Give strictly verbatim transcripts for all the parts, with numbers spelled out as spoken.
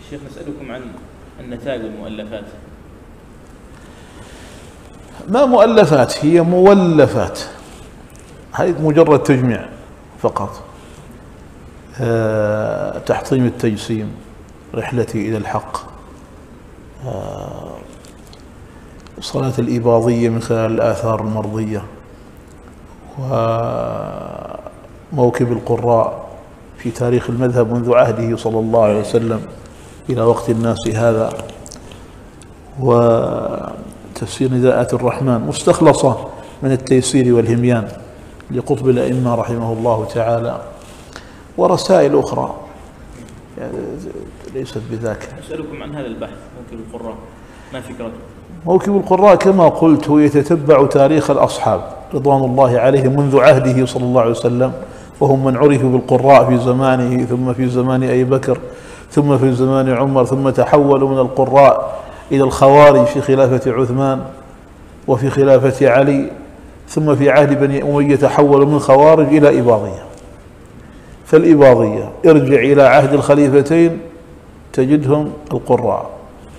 شيخ نسألكم عن النتائج والمؤلفات. ما مؤلفات، هي مولفات، هذه مجرد تجميع فقط. أه تحطيم التجسيم، رحلتي إلى الحق، أه صلاة الإباضية من خلال الآثار المرضية، وموكب القراء في تاريخ المذهب منذ عهده صلى الله عليه وسلم إلى وقت الناس هذا، وتفسير نداءات الرحمن مستخلصة من التيسير والهميان لقطب الأئمة رحمه الله تعالى، ورسائل أخرى يعني ليست بذاك. أسألكم عن هذا البحث موكب القراء، ما فكرته؟ موكب القراء كما قلت هو يتتبع تاريخ الأصحاب رضوان الله عليهم منذ عهده صلى الله عليه وسلم، وهم من عرفوا بالقراء في زمانه، ثم في زمان أبي بكر، ثم في زمان عمر، ثم تحولوا من القراء إلى الخوارج في خلافة عثمان وفي خلافة علي، ثم في عهد بني أمية تحولوا من خوارج إلى إباضية. فالإباضية ارجع إلى عهد الخليفتين تجدهم القراء،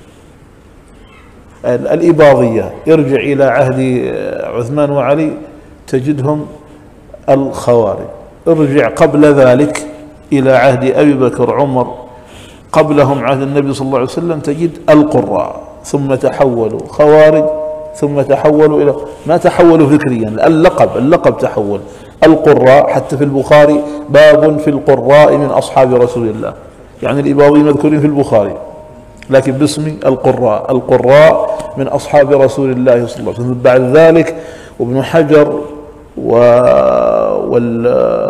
الإباضية ارجع إلى عهد عثمان وعلي تجدهم الخوارج، ارجع قبل ذلك إلى عهد أبي بكر عمر، قبلهم عهد النبي صلى الله عليه وسلم تجد القراء، ثم تحولوا خوارج، ثم تحولوا إلى ما تحولوا فكريا، اللقب اللقب تحول القراء. حتى في البخاري باب في القراء من أصحاب رسول الله، يعني الإباضي مذكورين في البخاري لكن باسم القراء، القراء من أصحاب رسول الله صلى الله عليه وسلم. بعد ذلك وابن حجر و وال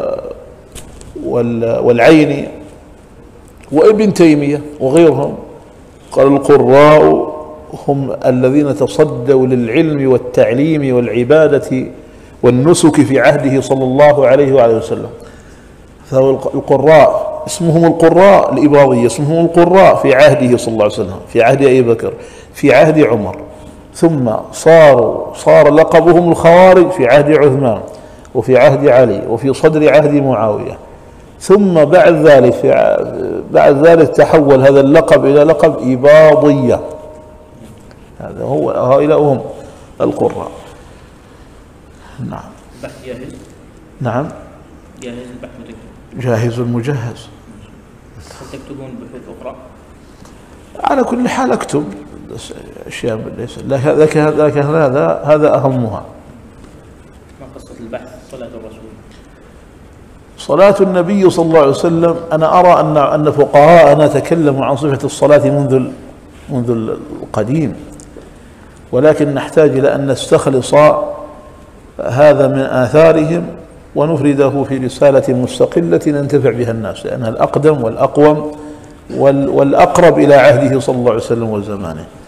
وال والعيني وابن تيمية وغيرهم قال القراء هم الذين تصدوا للعلم والتعليم والعبادة والنسك في عهده صلى الله عليه وآله وسلم. فهو القراء اسمهم القراء، الإباضية اسمهم القراء في عهده صلى الله عليه وسلم، في عهد أبي بكر، في عهد عمر، ثم صاروا صار لقبهم الخوارج في عهد عثمان وفي عهد علي وفي صدر عهد معاوية، ثم بعد ذلك في بعد ذلك تحول هذا اللقب إلى لقب إباضية. هذا هو، هؤلاء هم القراء. نعم. البحث جاهز؟ نعم. جاهز البحث متكتب؟ جاهز المجهز. هل تكتبون بحوث أخرى؟ على كل حال أكتب أشياء ليس لكن هذا هذا أهمها. ما قصة البحث صلاة الرسول؟ صلاة النبي صلى الله عليه وسلم، أنا أرى أن أن فقهاءنا تكلموا عن صفة الصلاة منذ منذ القديم، ولكن نحتاج إلى أن نستخلص هذا من آثارهم ونفرده في رسالة مستقلة ننتفع بها الناس، لأنها الأقدم والأقوم والأقرب إلى عهده صلى الله عليه وسلم وزمانه.